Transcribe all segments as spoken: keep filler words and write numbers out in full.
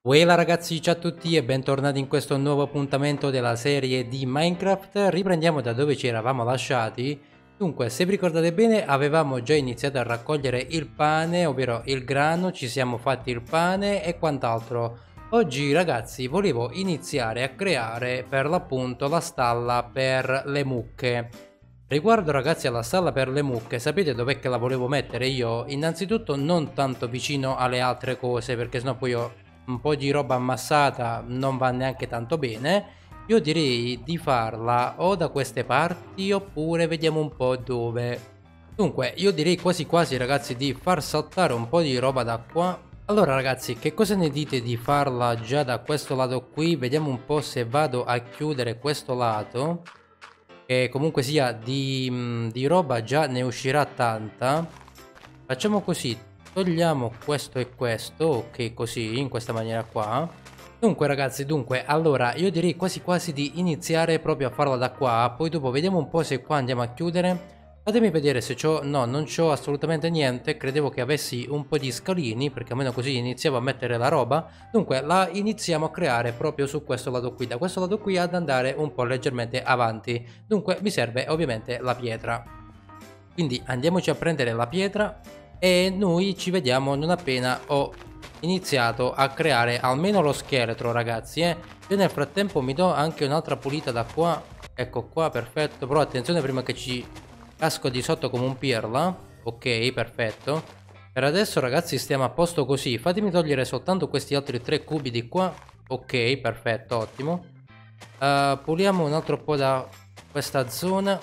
Uela ragazzi, ciao a tutti e bentornati in questo nuovo appuntamento della serie di Minecraft. Riprendiamo da dove ci eravamo lasciati. Dunque, se vi ricordate bene, avevamo già iniziato a raccogliere il pane, ovvero il grano, ci siamo fatti il pane e quant'altro. Oggi ragazzi volevo iniziare a creare per l'appunto la stalla per le mucche. Riguardo ragazzi alla stalla per le mucche, sapete dov'è che la volevo mettere io? Innanzitutto non tanto vicino alle altre cose, perché sennò poi ho un po' di roba ammassata, non va neanche tanto bene. Io direi di farla o da queste parti oppure vediamo un po' dove. Dunque, io direi quasi quasi ragazzi di far saltare un po' di roba da qua. Allora ragazzi, che cosa ne dite di farla già da questo lato qui? Vediamo un po' se vado a chiudere questo lato, che comunque sia di, mh, di roba già ne uscirà tanta. Facciamo così, togliamo questo e questo, ok, così, in questa maniera qua. Dunque ragazzi, dunque, allora io direi quasi quasi di iniziare proprio a farla da qua, poi dopo vediamo un po' se qua andiamo a chiudere. Fatemi vedere se c'ho, no, non c'ho assolutamente niente, credevo che avessi un po' di scalini, perché almeno così iniziavo a mettere la roba. Dunque la iniziamo a creare proprio su questo lato qui, da questo lato qui ad andare un po' leggermente avanti. Dunque mi serve ovviamente la pietra. Quindi andiamoci a prendere la pietra e noi ci vediamo non appena ho iniziato a creare almeno lo scheletro ragazzi, eh. Io nel frattempo mi do anche un'altra pulita da qua, ecco qua, perfetto, però attenzione prima che ci casco di sotto come un pirla. Ok, perfetto. Per adesso ragazzi stiamo a posto così, fatemi togliere soltanto questi altri tre cubi di qua. Ok, perfetto, ottimo. Uh, puliamo un altro po' da questa zona.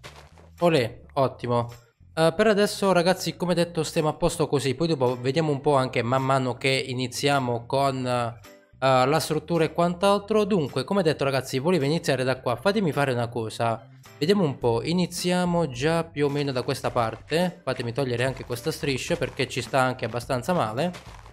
Olè, ottimo. Uh, per adesso ragazzi, come detto, stiamo a posto così. Poi dopo vediamo un po' anche man mano che iniziamo con uh, la struttura e quant'altro. Dunque, come detto ragazzi, volevo iniziare da qua. Fatemi fare una cosa. Vediamo un po'. Iniziamo già più o meno da questa parte. Fatemi togliere anche questa striscia perché ci sta anche abbastanza male.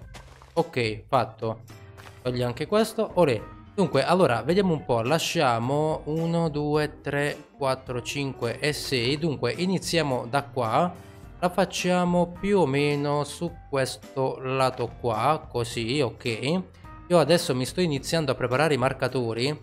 Ok, fatto. Togli anche questo. Olè. Dunque, allora, vediamo un po', lasciamo uno, due, tre, quattro, cinque e sei, dunque iniziamo da qua, la facciamo più o meno su questo lato qua, così, ok. Io adesso mi sto iniziando a preparare i marcatori, uh,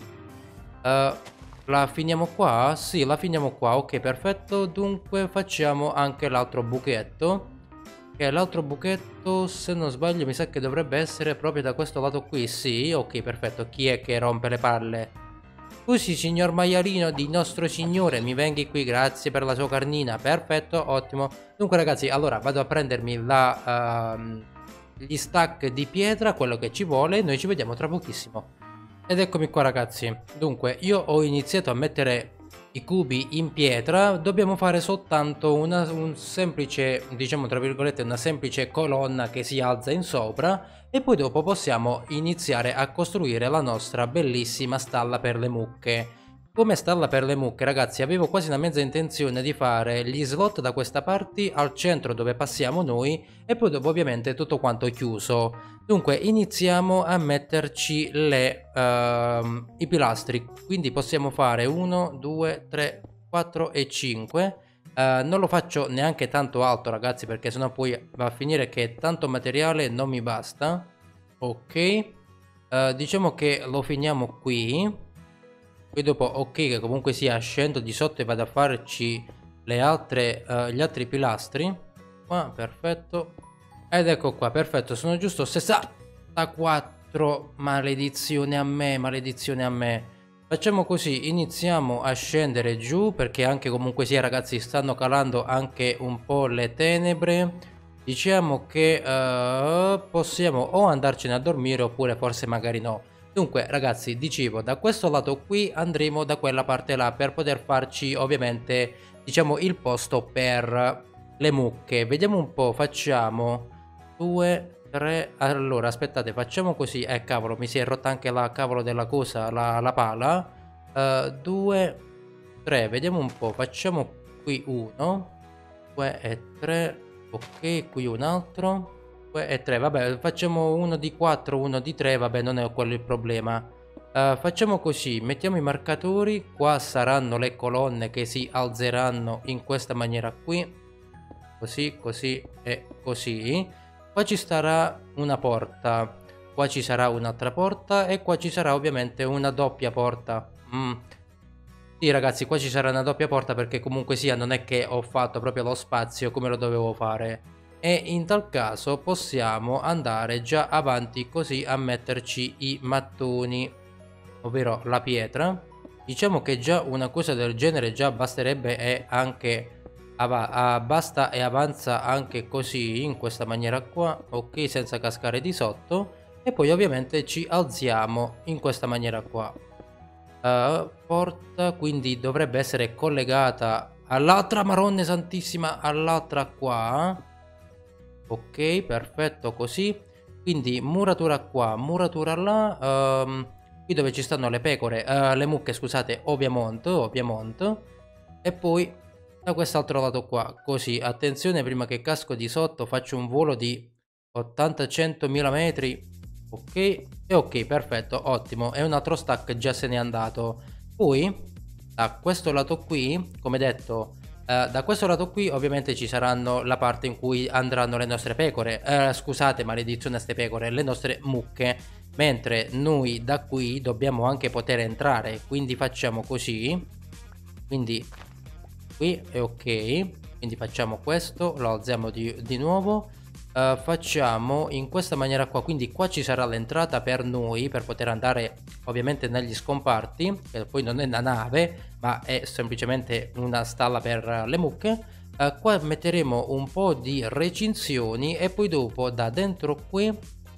la finiamo qua? Sì, la finiamo qua, ok, perfetto, dunque facciamo anche l'altro buchetto. Ok, l'altro buchetto, se non sbaglio, mi sa che dovrebbe essere proprio da questo lato qui. Sì, ok, perfetto. Chi è che rompe le palle? Scusi, signor maialino di nostro signore, mi vengi qui, grazie per la sua carnina. Perfetto, ottimo. Dunque, ragazzi, allora vado a prendermi la, uh, gli stack di pietra, quello che ci vuole. Noi ci vediamo tra pochissimo. Ed eccomi qua, ragazzi. Dunque, io ho iniziato a mettere i cubi in pietra, dobbiamo fare soltanto una un semplice, diciamo tra virgolette, una semplice colonna che si alza in sopra e poi dopo possiamo iniziare a costruire la nostra bellissima stalla per le mucche. Come stalla per le mucche ragazzi avevo quasi una mezza intenzione di fare gli slot da questa parte al centro dove passiamo noi e poi dopo ovviamente tutto quanto chiuso. Dunque iniziamo a metterci le, uh, i pilastri, quindi possiamo fare uno, due, tre, quattro e cinque. Uh, non lo faccio neanche tanto alto ragazzi perché sennò poi va a finire che tanto materiale non mi basta. Ok, uh, diciamo che lo finiamo qui. Poi dopo ok che comunque sia scendo di sotto e vado a farci le altre, uh, gli altri pilastri. Qua, perfetto. Ed ecco qua, perfetto, sono giusto sessantaquattro, maledizione a me, maledizione a me. Facciamo così, iniziamo a scendere giù perché anche comunque sia ragazzi stanno calando anche un po' le tenebre. Diciamo che uh, possiamo o andarcene a dormire oppure forse magari no. Dunque ragazzi, dicevo, da questo lato qui andremo da quella parte là per poter farci ovviamente, diciamo, il posto per le mucche. Vediamo un po', facciamo due, tre, allora aspettate, facciamo così, eh cavolo, mi si è rotta anche la cavolo della cosa, la, la pala. Uh, due, tre, vediamo un po', facciamo qui uno, due e tre, ok, qui un altro e tre, vabbè, facciamo uno di quattro, uno di tre, vabbè, non è quello il problema. Uh, facciamo così, mettiamo i marcatori, qua saranno le colonne che si alzeranno in questa maniera qui, così, così e così. Qua ci starà una porta. qua ci sarà un'altra porta e qua ci sarà ovviamente una doppia porta. Mm. Sì ragazzi, qua ci sarà una doppia porta perché comunque sia non è che ho fatto proprio lo spazio come lo dovevo fare. E in tal caso possiamo andare già avanti così a metterci i mattoni, ovvero la pietra. Diciamo che già una cosa del genere già basterebbe e anche ah, basta e avanza anche così in questa maniera qua, ok, senza cascare di sotto. E poi ovviamente ci alziamo in questa maniera qua. Uh, porta quindi dovrebbe essere collegata all'altra, maronna santissima, all'altra qua. Ok, perfetto così. Quindi muratura qua, muratura là. Um, qui dove ci stanno le pecore, uh, le mucche scusate, ovviamente, ovviamente. E poi da quest'altro lato qua, così, attenzione prima che casco di sotto, faccio un volo di ottanta centomila metri. Ok, e ok, perfetto, ottimo. E un altro stack già se n'è andato. Poi da questo lato qui, come detto, eh, da questo lato qui ovviamente ci saranno la parte in cui andranno le nostre pecore, eh, scusate, maledizione a ste pecore, le nostre mucche. Mentre noi da qui dobbiamo anche poter entrare, quindi facciamo così. Quindi qui è ok, quindi facciamo questo, lo alziamo di, di nuovo. Uh, facciamo in questa maniera qua, quindi qua ci sarà l'entrata per noi per poter andare ovviamente negli scomparti, che poi non è una nave ma è semplicemente una stalla per le mucche. Uh, qua metteremo un po' di recinzioni e poi dopo da dentro qui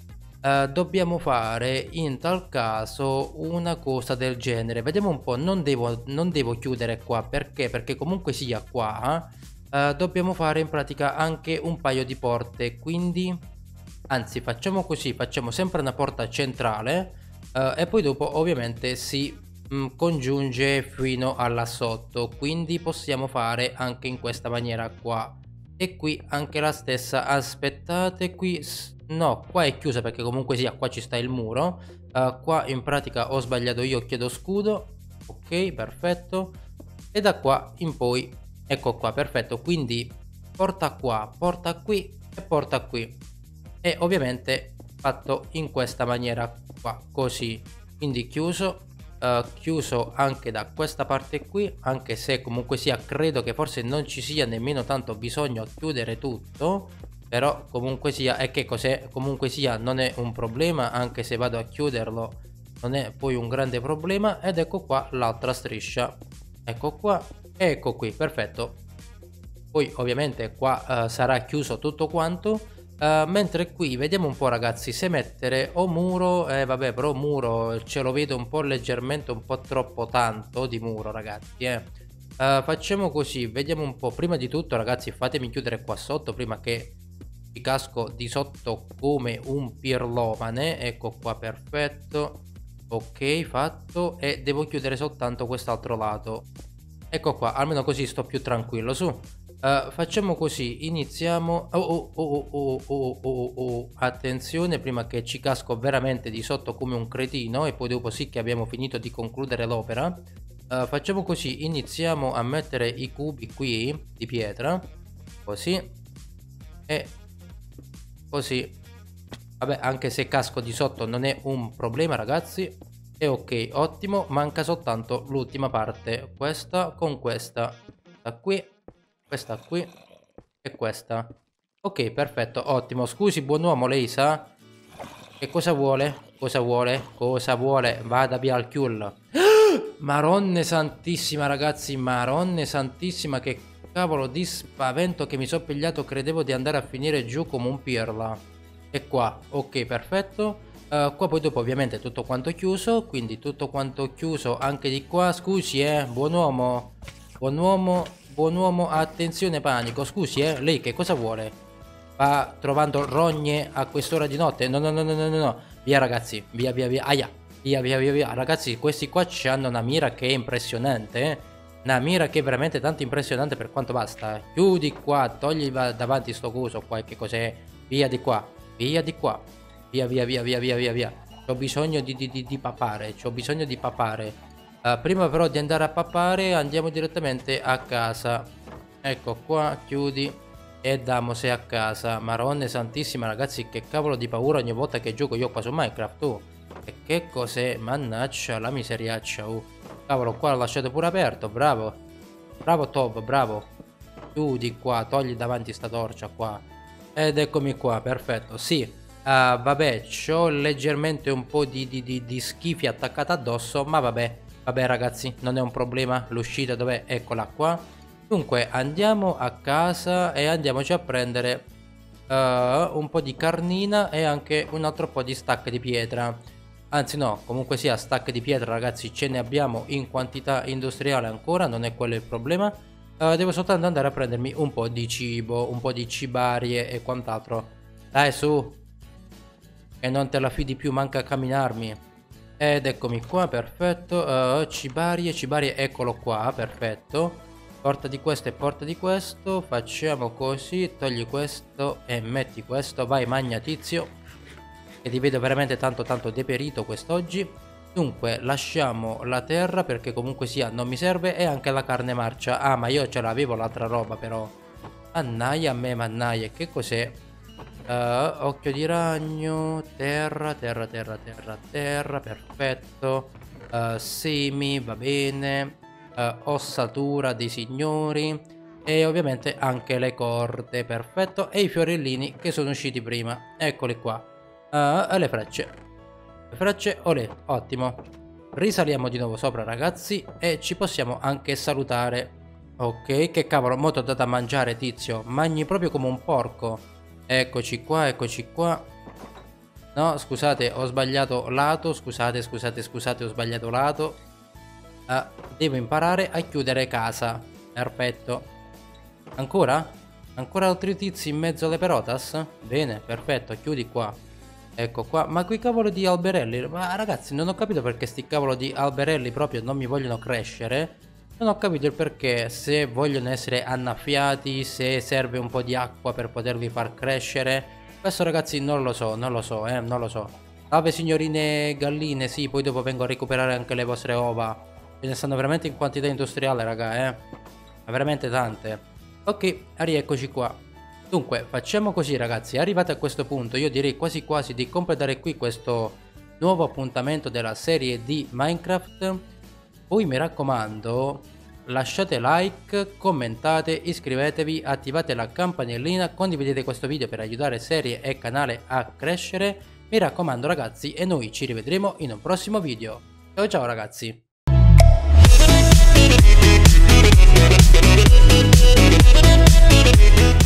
uh, dobbiamo fare in tal caso una cosa del genere. Vediamo un po', non devo, non devo chiudere qua perché perché comunque sia qua Uh, dobbiamo fare in pratica anche un paio di porte, quindi anzi facciamo così, facciamo sempre una porta centrale uh, e poi dopo ovviamente si mh, congiunge fino alla sotto, quindi possiamo fare anche in questa maniera qua. E qui anche la stessa, aspettate, qui no, qua è chiusa perché comunque sia qua ci sta il muro. Uh, qua in pratica ho sbagliato io, chiedo scudo. Ok, perfetto. E da qua in poi ecco qua, perfetto, quindi porta qua, porta qui e porta qui. E ovviamente fatto in questa maniera qua, così. Quindi chiuso, uh, chiuso anche da questa parte qui, anche se comunque sia credo che forse non ci sia nemmeno tanto bisogno a chiudere tutto. Però comunque sia, e che cos'è, comunque sia non è un problema, anche se vado a chiuderlo non è poi un grande problema. Ed ecco qua l'altra striscia, ecco qua. Ecco qui, perfetto. Poi ovviamente qua uh, sarà chiuso tutto quanto, uh, mentre qui vediamo un po' ragazzi se mettere o muro, eh vabbè però muro ce lo vedo un po' leggermente, un po' troppo tanto di muro ragazzi, eh. Uh, facciamo così, vediamo un po', prima di tutto ragazzi fatemi chiudere qua sotto prima che ci casco di sotto come un pirlomane, ecco qua, perfetto. Ok, fatto, e devo chiudere soltanto quest'altro lato. Ecco qua, almeno così sto più tranquillo, su. Uh, facciamo così, iniziamo. Oh, oh, oh, oh, oh, oh, oh. Attenzione, prima che ci casco veramente di sotto come un cretino e poi dopo sì che abbiamo finito di concludere l'opera. Uh, facciamo così, iniziamo a mettere i cubi qui di pietra, così e così. Vabbè, anche se casco di sotto non è un problema ragazzi. E ok, ottimo, manca soltanto l'ultima parte, questa con questa, da qui, questa qui e questa. Ok, perfetto, ottimo. Scusi buon uomo, lei sa che cosa vuole? Cosa vuole? Cosa vuole? Vada via al chiul. Maronne santissima ragazzi, maronne santissima, che cavolo di spavento che mi sono pigliato, credevo di andare a finire giù come un pirla. E qua, ok, perfetto. Uh, qua poi dopo ovviamente tutto quanto chiuso, quindi tutto quanto chiuso anche di qua. Scusi eh, buon uomo, buon uomo, buon uomo, attenzione panico, scusi eh, lei che cosa vuole? Va trovando rogne a quest'ora di notte? No no no no no no, via ragazzi, via via via, aia, via via via via, ragazzi questi qua hanno una mira che è impressionante eh? Una mira che è veramente tanto impressionante per quanto basta. Chiudi qua, togli davanti sto coso qua, che cos'è? Via di qua, via di qua. Via via via via via via via. Ho bisogno di, di, di, di papare. C'ho bisogno di papare. Uh, prima però di andare a papare andiamo direttamente a casa. Ecco qua, chiudi. E Damo sei a casa. Maronna santissima ragazzi, che cavolo di paura ogni volta che gioco io qua su Minecraft, tu. E che cos'è? Mannaggia la miseriaccia, uh. Cavolo, qua l'ho lasciato pure aperto, bravo. Bravo Top, bravo. Tu di qua, togli davanti sta torcia qua. Ed eccomi qua, perfetto, sì. uh, Vabbè, c'ho leggermente un po' di, di, di, di schifi attaccata addosso, ma vabbè. Vabbè ragazzi, non è un problema. L'uscita dov'è? Eccola qua. Dunque andiamo a casa e andiamoci a prendere uh, un po' di carnina e anche un altro po' di stack di pietra. Anzi no, comunque sia, stack di pietra ragazzi ce ne abbiamo in quantità industriale ancora, non è quello il problema. Uh, devo soltanto andare a prendermi un po' di cibo, un po' di cibarie e quant'altro. Dai su, che non te la fidi più, manca a camminarmi. Ed eccomi qua, perfetto. uh, Cibarie, cibarie, eccolo qua, perfetto. Porta di questo e porta di questo. Facciamo così, togli questo e metti questo. Vai, magna tizio, che ti vedo veramente tanto tanto deperito quest'oggi. Dunque lasciamo la terra perché comunque sia non mi serve. E anche la carne marcia. Ah, ma io ce l'avevo l'altra roba però. Mannaia a me, mannaia. Che cos'è? Uh, occhio di ragno. Terra, terra, terra, terra, terra. Perfetto. uh, Semi, va bene. Uh, ossatura dei signori e ovviamente anche le corde, perfetto, e i fiorellini che sono usciti prima, eccoli qua. Uh, e le frecce, le frecce, olè, ottimo. Risaliamo di nuovo sopra ragazzi e ci possiamo anche salutare. Ok, che cavolo, mo t'ho dato a mangiare tizio, mangi proprio come un porco. Eccoci qua, eccoci qua. No, scusate, ho sbagliato lato, scusate, scusate, scusate, ho sbagliato lato. Uh, devo imparare a chiudere casa. Perfetto. Ancora? Ancora altri tizi in mezzo alle perotas? Bene, perfetto, chiudi qua. Ecco qua. Ma quei cavolo di alberelli, ma ragazzi non ho capito perché sti cavolo di alberelli proprio non mi vogliono crescere. Non ho capito il perché, se vogliono essere annaffiati, se serve un po' di acqua per poterli far crescere. Questo ragazzi non lo so, non lo so, eh, non lo so. Salve signorine galline, sì, poi dopo vengo a recuperare anche le vostre ova. Ce ne stanno veramente in quantità industriale, raga, eh. Ma veramente tante. Ok, rieccoci qua. Dunque, facciamo così, ragazzi. Arrivati a questo punto, io direi quasi quasi di completare qui questo nuovo appuntamento della serie di Minecraft. Poi mi raccomando, lasciate like, commentate, iscrivetevi, attivate la campanellina, condividete questo video per aiutare serie e canale a crescere. Mi raccomando, ragazzi, e noi ci rivedremo in un prossimo video. Ciao ciao, ragazzi. We'll be right back.